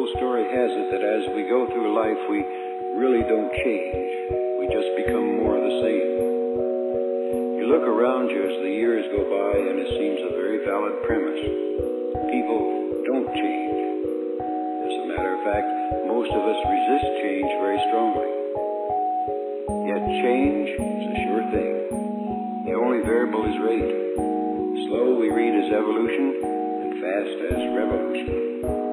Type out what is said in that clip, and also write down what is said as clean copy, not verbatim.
old story has it that as we go through life, we really don't change. We just become more of the same. You look around you as the years go by, and it seems a very valid premise. People don't change. As a matter of fact, most of us resist change very strongly. Yet change is a sure thing. The only variable is rate. Slow we read as evolution, and fast as revolution.